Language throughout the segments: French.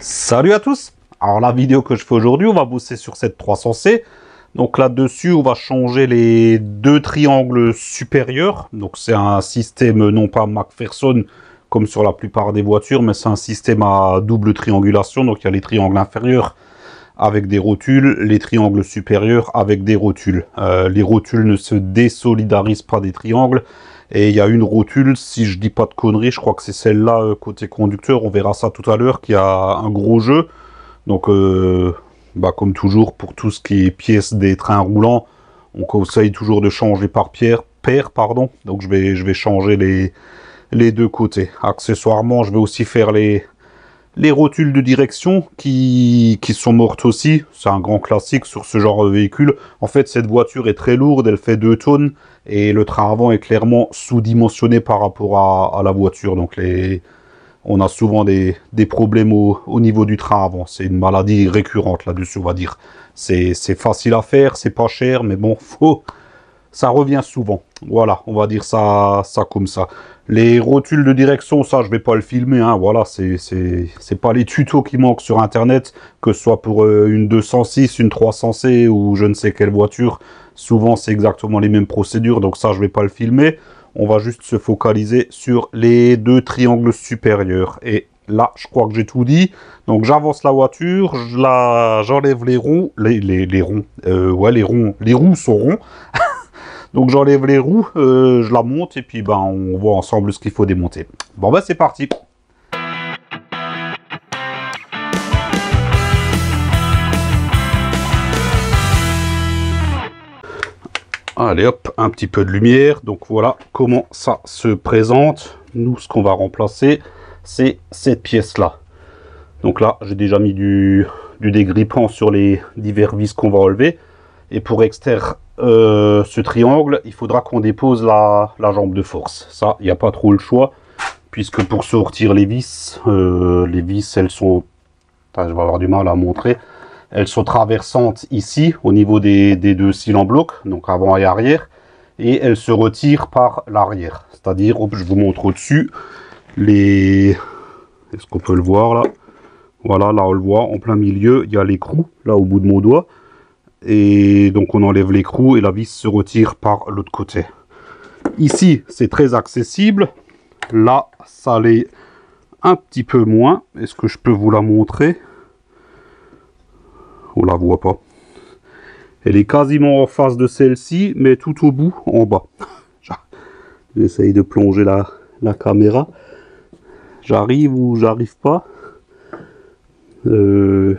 Salut à tous. Alors la vidéo que je fais aujourd'hui, on va bosser sur cette 300C. Donc là-dessus, on va changer les deux triangles supérieurs. Donc c'est un système non pas McPherson comme sur la plupart des voitures, mais c'est un système à double triangulation. Donc il y a les triangles inférieurs avec des rotules, les triangles supérieurs avec des rotules. Les rotules ne se désolidarisent pas des triangles. Et il y a une rotule, si je dis pas de conneries, je crois que c'est celle-là côté conducteur, on verra ça tout à l'heure, qui a un gros jeu. Donc, comme toujours, pour tout ce qui est pièces des trains roulants, on conseille toujours de changer par paire. Donc je vais changer les deux côtés. Accessoirement, je vais aussi faire les rotules de direction qui sont mortes aussi. C'est un grand classique sur ce genre de véhicule. En fait, cette voiture est très lourde, elle fait 2 tonnes. Et le train avant est clairement sous-dimensionné par rapport à la voiture. Donc on a souvent des problèmes au niveau du train avant. C'est une maladie récurrente là-dessus, on va dire. C'est facile à faire, c'est pas cher, mais bon, ça revient souvent. Voilà, on va dire ça comme ça. Les rotules de direction, ça, je vais pas le filmer. Hein, voilà, c'est pas les tutos qui manquent sur Internet, que ce soit pour une 206, une 300C ou je ne sais quelle voiture. Souvent, c'est exactement les mêmes procédures, donc ça, je vais pas le filmer. On va juste se focaliser sur les deux triangles supérieurs. Et là, je crois que j'ai tout dit. Donc, j'avance la voiture, j'enlève les ronds, les ronds, les roues sont ronds. Donc, j'enlève les roues, je la monte et puis on voit ensemble ce qu'il faut démonter. Bon, c'est parti. Allez hop, un petit peu de lumière. Donc voilà comment ça se présente. Nous, ce qu'on va remplacer, c'est cette pièce-là. Donc là, j'ai déjà mis du dégrippant sur les divers vis qu'on va enlever. Et pour extraire ce triangle, il faudra qu'on dépose la jambe de force. Ça, il n'y a pas trop le choix. Puisque pour sortir les vis, elles sont... je vais avoir du mal à montrer. Elles sont traversantes ici, au niveau des deux cils en bloc, donc avant et arrière. Et elles se retirent par l'arrière. C'est-à-dire, je vous montre au-dessus, est-ce qu'on peut le voir là? Voilà, là on le voit, en plein milieu, il y a l'écrou, là au bout de mon doigt. Et donc on enlève l'écrou et la vis se retire par l'autre côté. Ici, c'est très accessible. Là, ça l'est un petit peu moins. Est-ce que je peux vous la montrer? On la voit pas. Elle est quasiment en face de celle-ci, mais tout au bout, en bas. J'essaye de plonger la caméra. J'arrive ou j'arrive pas. Même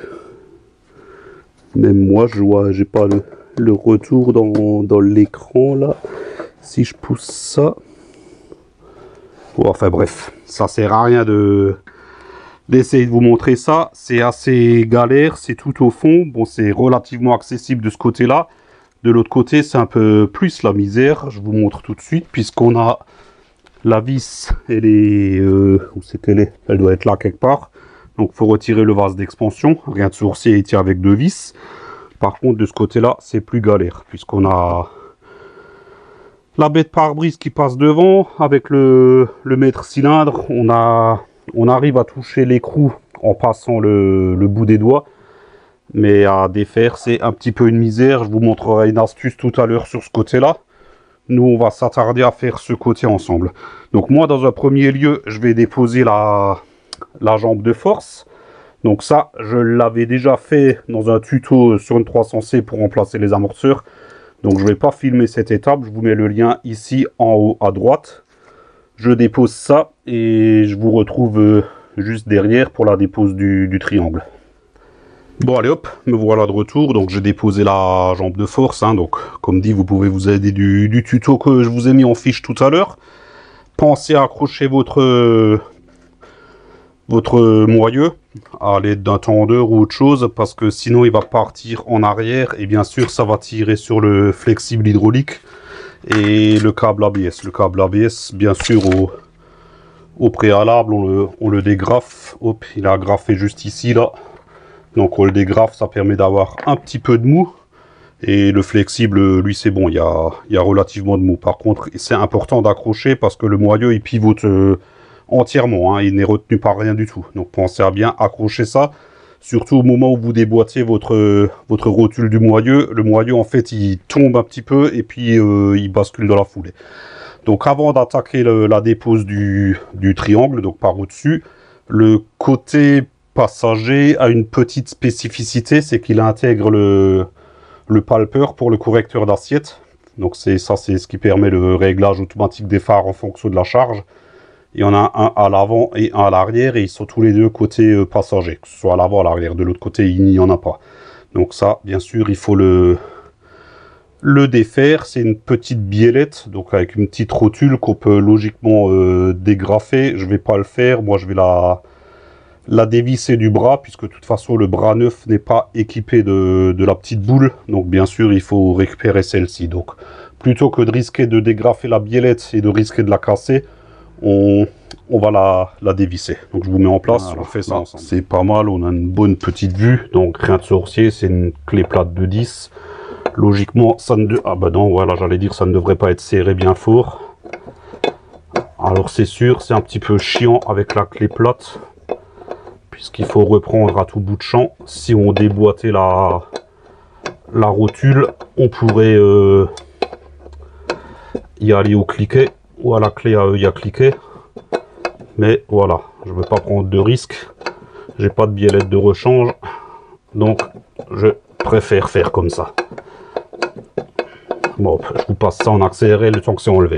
moi, j'ai pas le retour dans l'écran là. Si je pousse ça. Bon, enfin bref, ça sert à rien d'essayer de vous montrer ça. C'est assez galère, c'est tout au fond. Bon, c'est relativement accessible de ce côté-là. De l'autre côté, c'est un peu plus la misère. Je vous montre tout de suite, puisqu'on a la vis, elle est... où c'est qu'elle est? Elle doit être là quelque part. Donc, il faut retirer le vase d'expansion. Rien de sourcier, il tient avec 2 vis. Par contre, de ce côté-là, c'est plus galère, puisqu'on a la baie de pare-brise qui passe devant. Avec le mètre cylindre, on arrive à toucher l'écrou en passant le bout des doigts. Mais à défaire, c'est un petit peu une misère. Je vous montrerai une astuce tout à l'heure sur ce côté-là. Nous, on va s'attarder à faire ce côté ensemble. Donc moi, dans un premier lieu, je vais déposer la jambe de force. Donc ça, je l'avais déjà fait dans un tuto sur une 300C pour remplacer les amortisseurs. Donc je ne vais pas filmer cette étape. Je vous mets le lien ici en haut à droite. Je dépose ça et je vous retrouve juste derrière pour la dépose du triangle. Bon allez hop, me voilà de retour. Donc j'ai déposé la jambe de force. Donc comme dit, vous pouvez vous aider du tuto que je vous ai mis en fiche tout à l'heure. Pensez à accrocher votre moyeu à l'aide d'un tendeur ou autre chose, parce que sinon il va partir en arrière et bien sûr ça va tirer sur le flexible hydraulique et le câble ABS. Le câble ABS, bien sûr, au préalable, on le dégrafe. Hop, il a graffé juste ici, là. Donc on le dégrafe, ça permet d'avoir un petit peu de mou. Et le flexible, lui, c'est bon, il y a relativement de mou. Par contre, c'est important d'accrocher parce que le moyeu, il pivote entièrement, hein, il n'est retenu par rien du tout. Donc pensez à bien accrocher ça, surtout au moment où vous déboîtez votre rotule du moyeu. Le moyeu en fait il tombe un petit peu et puis il bascule dans la foulée. Donc avant d'attaquer la dépose du triangle, donc par au-dessus, le côté passager a une petite spécificité, c'est qu'il intègre le palpeur pour le correcteur d'assiette. Donc c'est ce qui permet le réglage automatique des phares en fonction de la charge. Il y en a un à l'avant et un à l'arrière, et ils sont tous les deux côté passager, que ce soit à l'avant, à l'arrière. De l'autre côté, il n'y en a pas. Donc ça, bien sûr, il faut le défaire. C'est une petite biellette, donc avec une petite rotule qu'on peut logiquement dégrafer. Je vais pas le faire, moi je vais la dévisser du bras, puisque de toute façon le bras neuf n'est pas équipé de la petite boule. Donc bien sûr, il faut récupérer celle-ci. Donc plutôt que de risquer de dégrafer la biellette et de risquer de la casser, on va la dévisser. Donc je vous mets en place, voilà, on fait ça ensemble. C'est pas mal, on a une bonne petite vue, donc rien de sorcier, c'est une clé plate de 10. Logiquement, ça ne... Ah bah non, voilà, j'allais dire, ça ne devrait pas être serré bien fort. Alors c'est sûr, c'est un petit peu chiant avec la clé plate, puisqu'il faut reprendre à tout bout de champ. Si on déboîtait la rotule, on pourrait y aller au cliquet, ou à la clé à œil à cliquer. Mais voilà, je ne veux pas prendre de risques. J'ai pas de biellette de rechange, donc je préfère faire comme ça. Bon, je vous passe ça en accéléré le temps que c'est enlevé.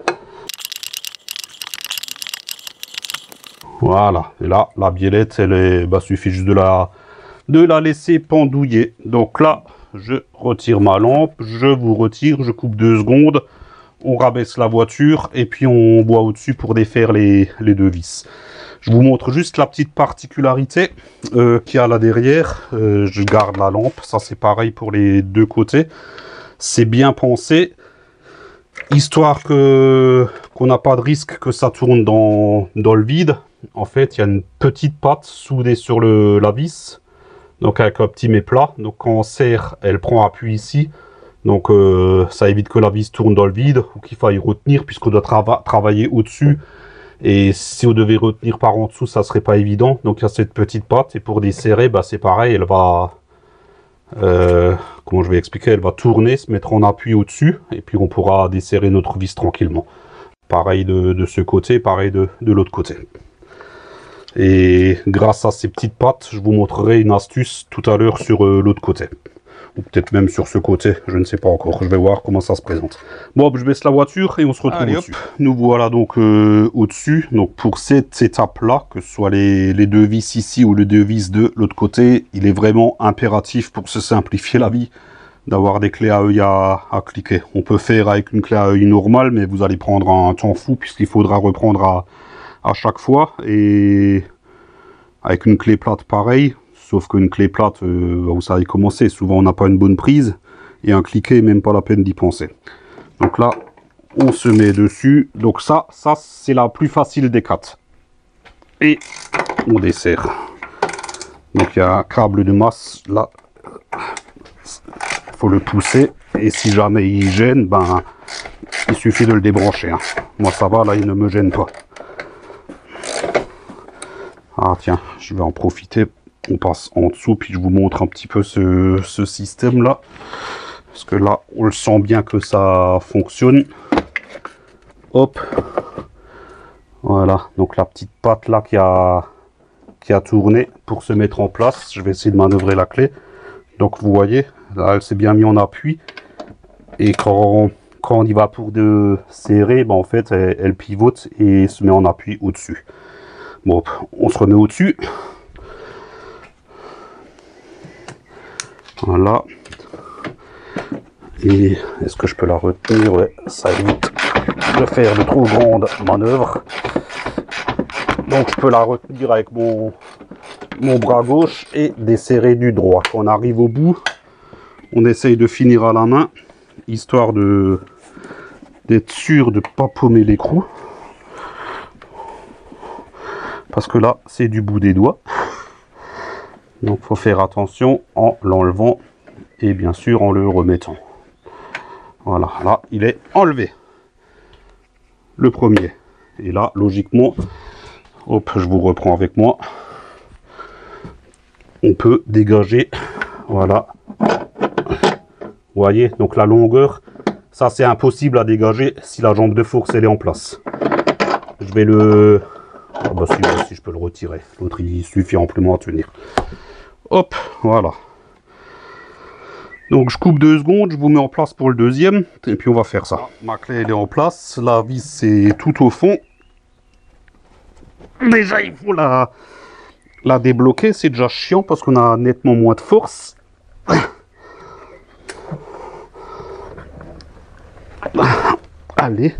Voilà, et là, la biellette, elle est, bah, suffit juste de la laisser pendouiller. Donc là, je retire ma lampe, je vous retire, je coupe 2 secondes, on rabaisse la voiture et puis on boit au-dessus pour défaire les 2 vis. Je vous montre juste la petite particularité qu'il y a là derrière. Je garde la lampe, ça c'est pareil pour les 2 côtés. C'est bien pensé, histoire qu'on n'a pas de risque que ça tourne dans le vide. En fait, il y a une petite patte soudée sur la vis, donc avec un petit méplat. Donc quand on serre, elle prend appui ici. Donc ça évite que la vis tourne dans le vide ou qu'il faille retenir, puisqu'on doit travailler au-dessus. Et si on devait retenir par en dessous, ça serait pas évident. Donc il y a cette petite patte, et pour desserrer, bah, c'est pareil, elle va... comment je vais expliquer, elle va tourner, se mettre en appui au-dessus, et puis on pourra desserrer notre vis tranquillement. Pareil de ce côté, pareil de l'autre côté. Et grâce à ces petites pattes, je vous montrerai une astuce tout à l'heure sur l'autre côté. Ou peut-être même sur ce côté, je ne sais pas encore. Je vais voir comment ça se présente. Bon, je baisse la voiture et on se retrouve au-dessus. Nous voilà donc au-dessus. Donc pour cette étape-là, que ce soit les 2 vis ici ou les 2 vis de l'autre côté, il est vraiment impératif pour se simplifier la vie d'avoir des clés à œil à cliquer. On peut faire avec une clé à œil normale, mais vous allez prendre un temps fou puisqu'il faudra reprendre à chaque fois. Et avec une clé plate pareil, sauf qu'une clé plate, vous savez comment c'est, souvent on n'a pas une bonne prise, et un cliquet, même pas la peine d'y penser. Donc là, on se met dessus. Donc ça c'est la plus facile des 4. Et on dessert. Donc il y a un câble de masse, là, il faut le pousser, et si jamais il gêne, ben, il suffit de le débrancher. Hein. Moi ça va, là il ne me gêne pas. Ah tiens, je vais en profiter. On passe en dessous, puis je vous montre un petit peu ce système là, parce que là on le sent bien que ça fonctionne. Hop, voilà, donc la petite patte là qui a tourné pour se mettre en place. Je vais essayer de manœuvrer la clé. Donc vous voyez, là elle s'est bien mise en appui, et quand on y va pour de serrer, ben en fait elle pivote et se met en appui au dessus. Bon, on se remet au dessus. Voilà. Et est-ce que je peux la retenir? Ouais, ça évite de faire de trop grandes manœuvres. Donc je peux la retenir avec mon bras gauche et desserrer du droit. Quand on arrive au bout, on essaye de finir à la main, histoire d'être sûr de ne pas paumer l'écrou. Parce que là, c'est du bout des doigts. Donc il faut faire attention en l'enlevant et bien sûr en le remettant. Voilà, là il est enlevé. Le premier. Et là, logiquement, Hop, je vous reprends avec moi. On peut dégager, voilà. Vous voyez, donc la longueur, ça c'est impossible à dégager si la jambe de force elle est en place. Je vais le... Ah bah si je peux le retirer. L'autre il suffit amplement à tenir. Hop, voilà. Donc je coupe 2 secondes, je vous mets en place pour le deuxième, et puis on va faire ça. Ma clé elle est en place, la vis c'est tout au fond. Déjà il faut la débloquer, c'est déjà chiant parce qu'on a nettement moins de force. Allez.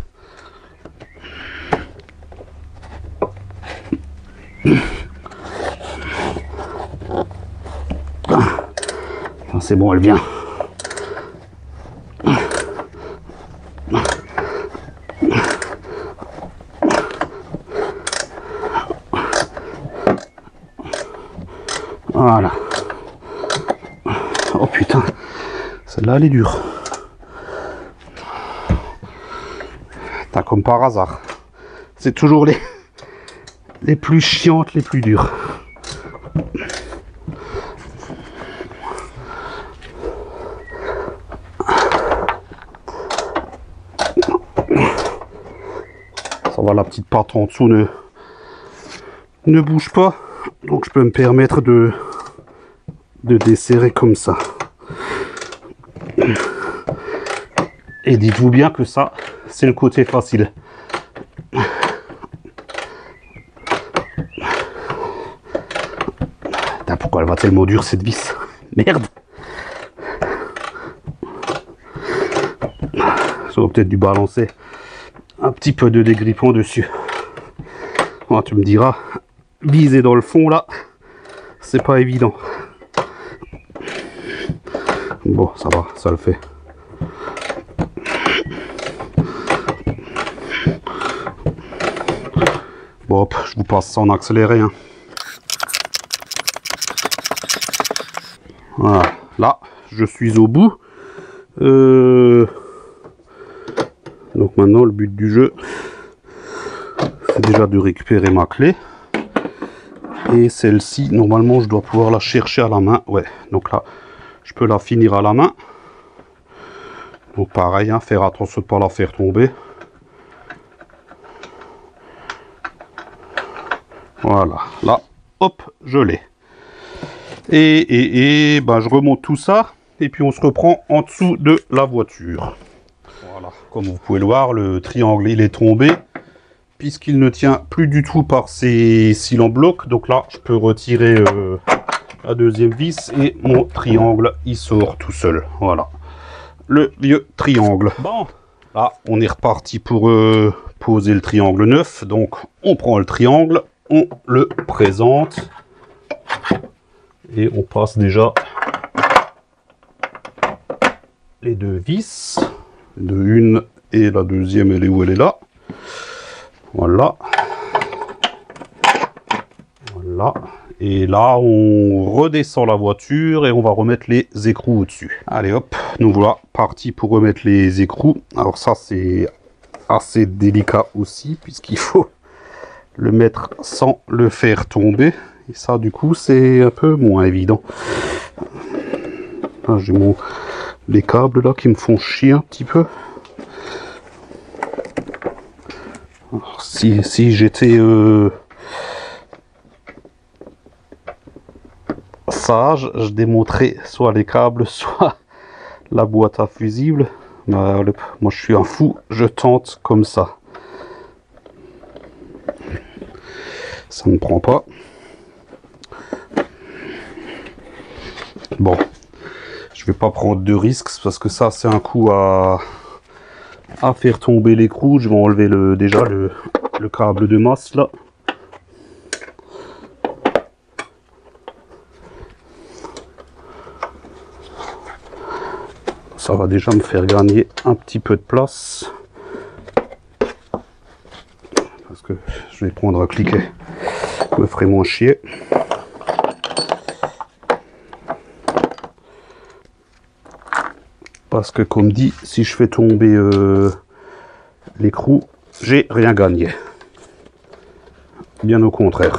C'est bon, elle vient. Voilà. Oh putain, celle-là elle est dure. T'as comme par hasard. C'est toujours les plus chiantes, les plus dures. Ça va, la petite patte en dessous ne bouge pas. Donc je peux me permettre de desserrer comme ça. Et dites-vous bien que ça, c'est le côté facile. Putain, pourquoi elle va tellement dure cette vis? Merde. J'aurais peut-être dû balancer un petit peu de dégrippant dessus. Oh, tu me diras, viser dans le fond là, c'est pas évident. Bon, ça va, ça le fait. Bon, hop, je vous passe ça en accéléré. Hein. Voilà, là, je suis au bout. Donc maintenant, le but du jeu, c'est déjà de récupérer ma clé. Et celle-ci, normalement, je dois pouvoir la chercher à la main. Ouais, donc là, je peux la finir à la main. Donc pareil, hein, faire attention de ne pas la faire tomber. Voilà, là, hop, je l'ai. Et ben, je remonte tout ça. Et puis on se reprend en dessous de la voiture. Voilà, comme vous pouvez le voir, le triangle, il est tombé. Puisqu'il ne tient plus du tout par ses cils en bloc. Donc là, je peux retirer la deuxième vis et mon triangle, il sort tout seul. Voilà, le vieux triangle. Bon, là, on est reparti pour poser le triangle neuf. Donc, on prend le triangle, on le présente. Et on passe déjà les deux vis. De une et la deuxième, elle est où? Elle est là. Voilà. Voilà. Et là, on redescend la voiture et on va remettre les écrous au-dessus. Allez hop, nous voilà partis pour remettre les écrous. Alors ça, c'est assez délicat aussi, puisqu'il faut le mettre sans le faire tomber. Et ça, du coup, c'est un peu moins évident. J'ai les câbles là qui me font chier un petit peu. Alors, si j'étais sage, je démonterais soit les câbles, soit la boîte à fusibles. Moi, je suis un fou, je tente comme ça. Ça ne prend pas. Bon, je vais pas prendre de risques parce que ça, c'est un coup à faire tomber l'écrou. Je vais enlever déjà le câble de masse là. Ça va déjà me faire gagner un petit peu de place. Parce que je vais prendre un cliquet. Ça me ferait moins chier. Parce que comme dit, si je fais tomber l'écrou, j'ai rien gagné. bien au contraire.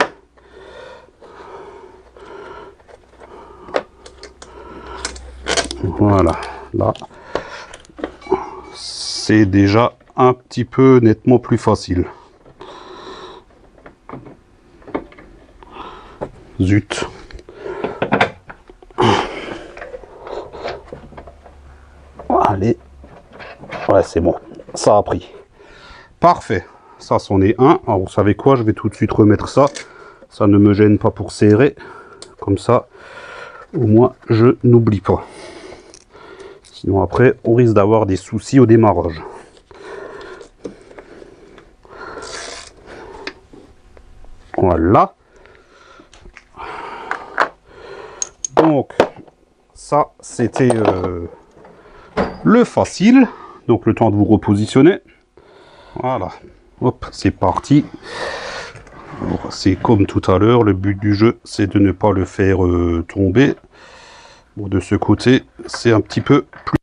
Voilà, là, c'est déjà un petit peu nettement plus facile. Zut. Allez. Ouais, c'est bon. Ça a pris. Parfait. Ça, c'en est un. Alors, vous savez quoi? Je vais tout de suite remettre ça. Ça ne me gêne pas pour serrer. Comme ça, au moins, je n'oublie pas. Sinon, après, on risque d'avoir des soucis au démarrage. Voilà. Donc, ça, c'était le facile. Donc, le temps de vous repositionner. Voilà. Hop, c'est parti. C'est comme tout à l'heure. Le but du jeu, c'est de ne pas le faire tomber. Bon, de ce côté, c'est un petit peu plus...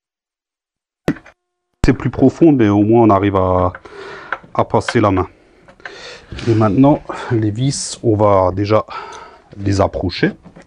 C'est plus profond, mais au moins, on arrive à passer la main. Et maintenant, les vis, on va déjà les approcher.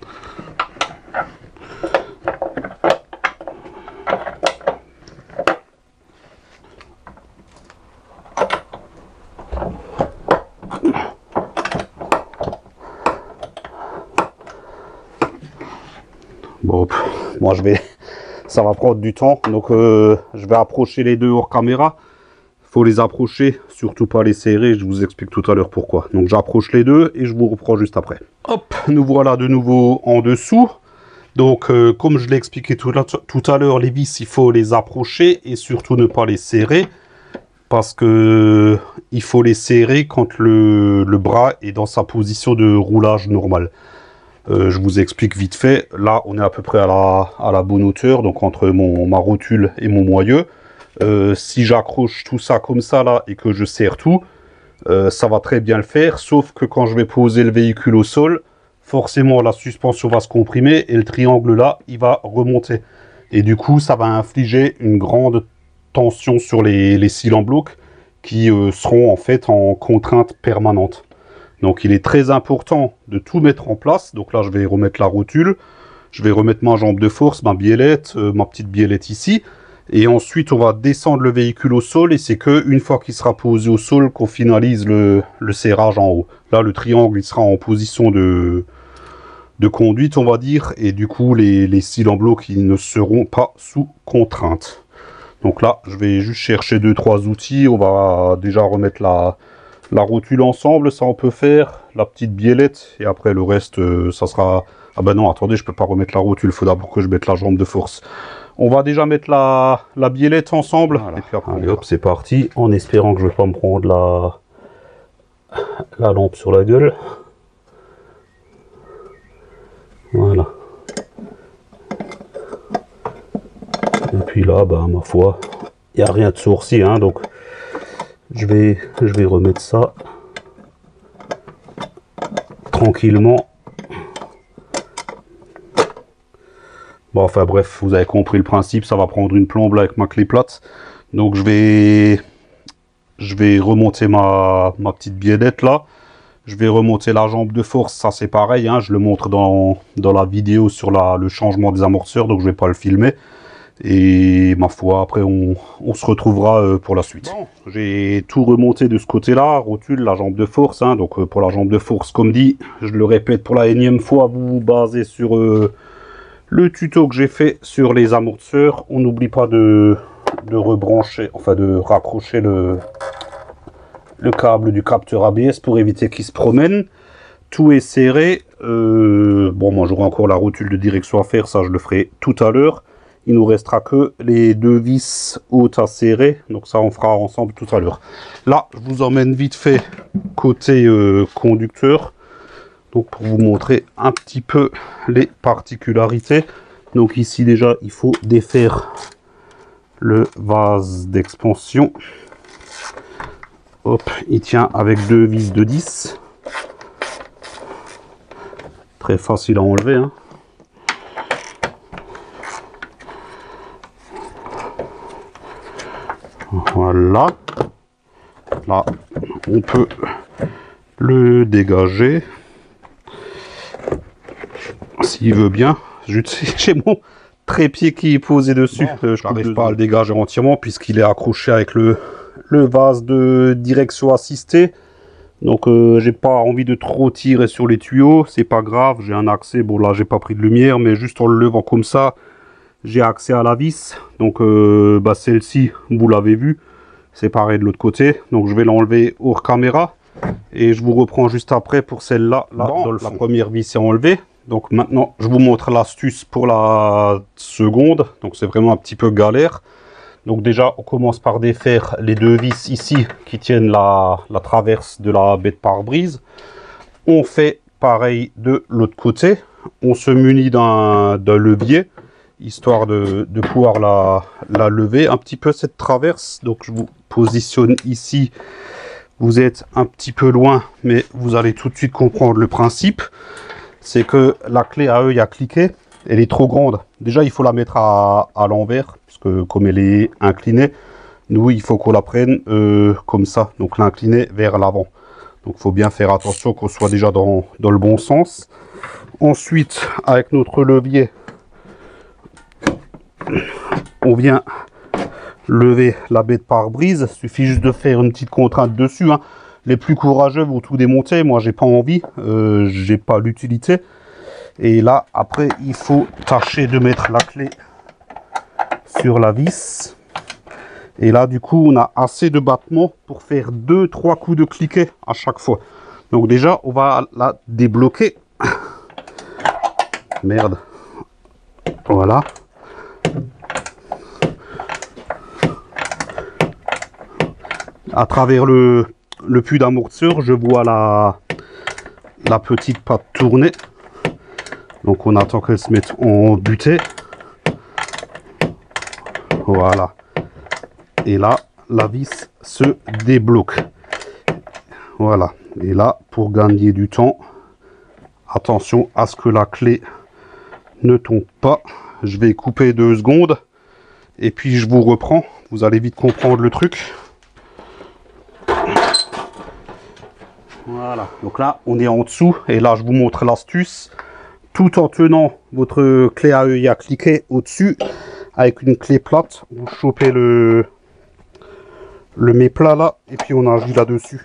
Bon, moi ça va prendre du temps, donc je vais approcher les deux hors caméra. Faut les approcher, surtout pas les serrer, je vous explique tout à l'heure pourquoi. Donc j'approche les deux et je vous reprends juste après. Hop, nous voilà de nouveau en dessous. Donc comme je l'ai expliqué tout à l'heure, les vis, il faut les approcher et surtout ne pas les serrer. Parce que il faut les serrer quand le bras est dans sa position de roulage normal. Je vous explique vite fait. Là, on est à peu près à la bonne hauteur, donc entre ma rotule et mon moyeu. Si j'accroche tout ça comme ça là et que je serre tout, ça va très bien le faire. Sauf que quand je vais poser le véhicule au sol, forcément la suspension va se comprimer et le triangle là, il va remonter. Et du coup, ça va infliger une grande tension sur les cils en bloc qui seront en fait en contrainte permanente. Donc il est très important de tout mettre en place. Donc là je vais remettre la rotule, je vais remettre ma jambe de force, ma biellette, ma petite biellette ici. Et ensuite on va descendre le véhicule au sol et c'est que une fois qu'il sera posé au sol qu'on finalise le serrage en haut. Là le triangle il sera en position de conduite on va dire. Et du coup les cils en bloc ils ne seront pas sous contrainte. Donc là je vais juste chercher 2-3 outils. On va déjà remettre la rotule ensemble, ça on peut faire, la petite biellette, et après le reste, ça sera... Ah ben non, attendez, je peux pas remettre la rotule, il faut d'abord que je mette la jambe de force. On va déjà mettre la biellette ensemble, voilà. Et puis après, allez hop, c'est parti, en espérant que je vais pas me prendre la lampe sur la gueule. Voilà. Et puis là, bah ma foi, il n'y a rien de sourcil, hein, donc... Je vais remettre ça tranquillement. Bon, enfin bref, vous avez compris le principe, ça va prendre une plombe là avec ma clé plate. Donc je vais remonter ma petite biellette là. Je vais remonter la jambe de force, ça c'est pareil, hein, je le montre dans la vidéo sur le changement des amortisseurs, donc je vais pas le filmer. Et ma foi, après on se retrouvera pour la suite. Bon, j'ai tout remonté de ce côté-là, rotule, la jambe de force. Hein, donc pour la jambe de force, comme dit, je le répète pour la énième fois, vous vous basez sur le tuto que j'ai fait sur les amortisseurs. On n'oublie pas de rebrancher, enfin de raccrocher le câble du capteur ABS pour éviter qu'il se promène. Tout est serré. Bon, moi j'aurai encore la rotule de direction à faire, ça je le ferai tout à l'heure. Il nous restera que les deux vis hautes à serrer. Donc ça, on fera ensemble tout à l'heure. Là, je vous emmène vite fait côté conducteur. Donc pour vous montrer un petit peu les particularités. Donc ici déjà, il faut défaire le vase d'expansion. Hop, il tient avec deux vis de 10. Très facile à enlever, hein. Voilà. Là, on peut le dégager. S'il veut bien. J'ai mon trépied qui est posé dessus. Je n'arrive pas à le dégager entièrement puisqu'il est accroché avec le vase de direction assistée. Donc j'ai pas envie de trop tirer sur les tuyaux. C'est pas grave, j'ai un accès. Bon là j'ai pas pris de lumière, mais juste en le levant comme ça, j'ai accès à la vis. Donc celle-ci, vous l'avez vu. C'est pareil de l'autre côté. Donc je vais l'enlever hors caméra. Et je vous reprends juste après pour celle-là. Là, dans la première vis est enlevée. Donc maintenant, je vous montre l'astuce pour la seconde. Donc c'est vraiment un petit peu galère. Donc déjà, on commence par défaire les deux vis ici qui tiennent la traverse de la baie de pare-brise. On fait pareil de l'autre côté. On se munit d'un levier, histoire de pouvoir la lever un petit peu cette traverse. Donc je vous positionne ici. Vous êtes un petit peu loin, mais vous allez tout de suite comprendre le principe. C'est que la clé à œil à cliquer, elle est trop grande. Déjà, il faut la mettre à l'envers, puisque comme elle est inclinée, nous, il faut qu'on la prenne comme ça, donc l'incliner vers l'avant. Donc, il faut bien faire attention qu'on soit déjà dans le bon sens. Ensuite, avec notre levier, on vient lever la baie de pare-brise. Il suffit juste de faire une petite contrainte dessus, hein. Les plus courageux vont tout démonter. Moi, j'ai pas envie. J'ai pas l'utilité. Et là, après, il faut tâcher de mettre la clé sur la vis. Et là, du coup, on a assez de battements pour faire 2-3 coups de cliquet à chaque fois. Donc déjà, on va la débloquer. Merde. Voilà. À travers le puits d'amortisseur, je vois la petite patte tourner. Donc on attend qu'elle se mette en butée. Voilà. Et là, la vis se débloque. Voilà. Et là, pour gagner du temps, attention à ce que la clé ne tombe pas. Je vais couper 2 secondes. Et puis je vous reprends. Vous allez vite comprendre le truc. Voilà, donc là on est en dessous et là je vous montre l'astuce, tout en tenant votre clé à œil à cliquer au-dessus avec une clé plate. Vous chopez le méplat là et puis on agit là-dessus.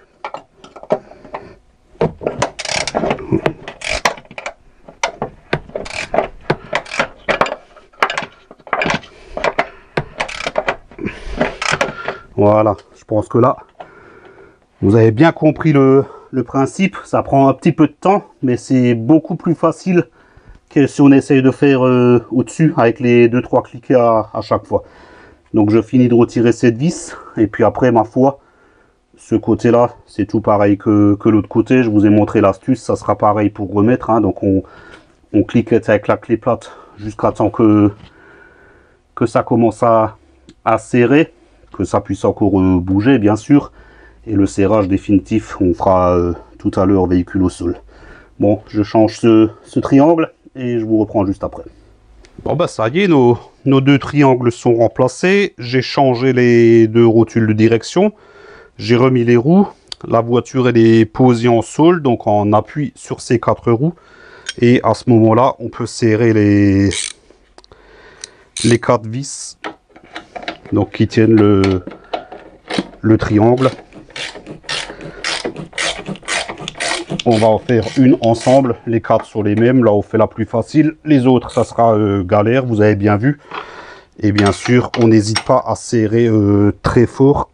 Voilà, je pense que là vous avez bien compris le principe. Ça prend un petit peu de temps, mais c'est beaucoup plus facile que si on essaye de faire au-dessus avec les 2-3 cliquets à chaque fois. Donc je finis de retirer cette vis et puis après, ma foi, ce côté là c'est tout pareil que l'autre côté. Je vous ai montré l'astuce, ça sera pareil pour remettre, hein. Donc on cliquette avec la clé plate jusqu'à temps que ça commence à serrer, que ça puisse encore bouger bien sûr. Et le serrage définitif, on fera tout à l'heure véhicule au sol. Bon, je change ce triangle et je vous reprends juste après. Bon bah ça y est, nos 2 triangles sont remplacés. J'ai changé les 2 rotules de direction. J'ai remis les roues. La voiture elle est posée en sol, donc en appui sur ces 4 roues. Et à ce moment-là, on peut serrer les 4 vis, donc qui tiennent le triangle. On va en faire une ensemble, les 4 sur les mêmes. Là on fait la plus facile, les autres ça sera galère, vous avez bien vu. Et bien sûr on n'hésite pas à serrer très fort,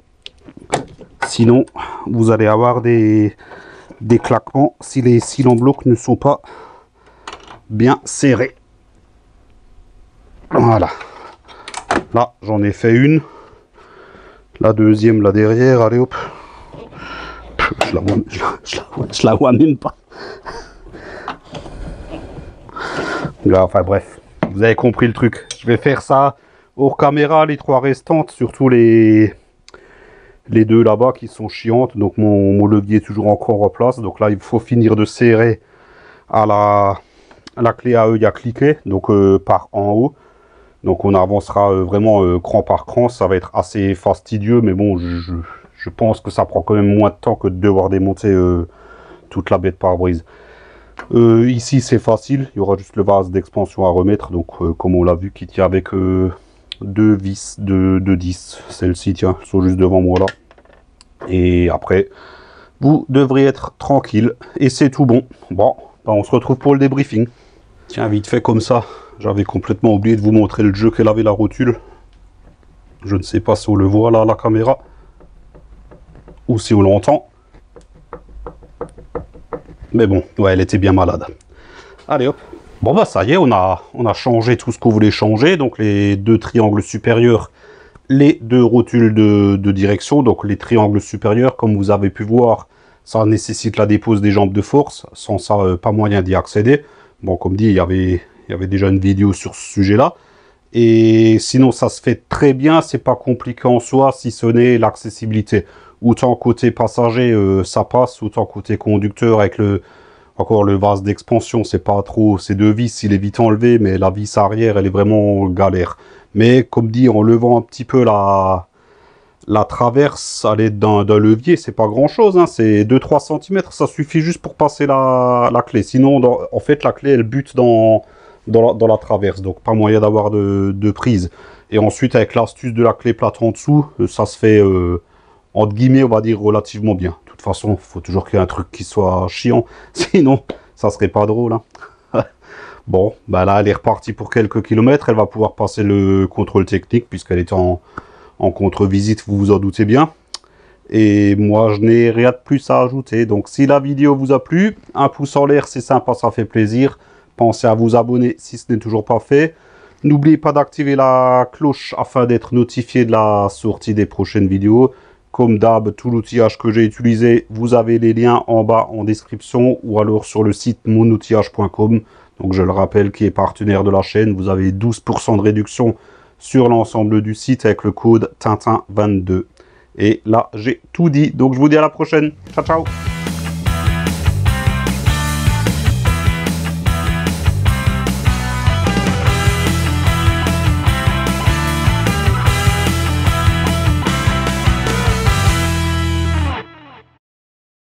sinon vous allez avoir des claquements si les cylindres blocs ne sont pas bien serrés. Voilà, là j'en ai fait une, la deuxième là derrière, allez hop. Je la vois même pas. Enfin bref, vous avez compris le truc. Je vais faire ça hors caméra, les 3 restantes, surtout les 2 là-bas qui sont chiantes. Donc mon levier est toujours encore en place. Donc là, il faut finir de serrer à la clé à œil à cliquer, donc par en haut. Donc on avancera vraiment cran par cran. Ça va être assez fastidieux, mais bon, Je pense que ça prend quand même moins de temps que de devoir démonter toute la baie de pare-brise. Ici c'est facile, il y aura juste le vase d'expansion à remettre. Donc comme on l'a vu, qui tient avec deux vis de 10. Celles-ci, tiens, elles sont juste devant moi là. Et après, vous devrez être tranquille. Et c'est tout bon. Bon, ben, on se retrouve pour le débriefing. Tiens, vite fait comme ça, j'avais complètement oublié de vous montrer le jeu qu'elle avait la rotule. Je ne sais pas si on le voit là à la caméra. Ou si on l'entend. Mais bon, ouais, elle était bien malade. Allez hop. Bon bah ça y est, on a changé tout ce qu'on voulait changer. Donc les deux triangles supérieurs, les deux rotules de direction. Donc les triangles supérieurs, comme vous avez pu voir, ça nécessite la dépose des jambes de force. Sans ça, pas moyen d'y accéder. Bon, comme dit, il y avait déjà une vidéo sur ce sujet-là. Et sinon, ça se fait très bien. C'est pas compliqué en soi, si ce n'est l'accessibilité. Autant côté passager, ça passe. Autant côté conducteur, avec le vase d'expansion, c'est pas trop. Ces deux vis, il est vite enlevé, mais la vis arrière, elle est vraiment galère. Mais comme dit, en levant un petit peu la traverse à l'aide d'un levier, c'est pas grand chose, hein, c'est 2-3 cm, ça suffit juste pour passer la clé. Sinon, en fait, la clé, elle bute dans la traverse, donc pas moyen d'avoir de prise. Et ensuite, avec l'astuce de la clé plate en dessous, ça se fait, entre guillemets, on va dire, relativement bien. De toute façon, il faut toujours qu'il y ait un truc qui soit chiant, sinon, ça serait pas drôle. Hein. Bon, bah là, elle est repartie pour quelques kilomètres, elle va pouvoir passer le contrôle technique, puisqu'elle est en contre-visite, vous vous en doutez bien. Et moi, je n'ai rien de plus à ajouter. Donc, si la vidéo vous a plu, un pouce en l'air, c'est sympa, ça fait plaisir. Pensez à vous abonner si ce n'est toujours pas fait. N'oubliez pas d'activer la cloche afin d'être notifié de la sortie des prochaines vidéos. Comme d'hab, tout l'outillage que j'ai utilisé, vous avez les liens en bas en description ou alors sur le site monoutillage.com. Donc, je le rappelle, qui est partenaire de la chaîne. Vous avez 12% de réduction sur l'ensemble du site avec le code Tintin22. Et là, j'ai tout dit. Donc, je vous dis à la prochaine. Ciao, ciao.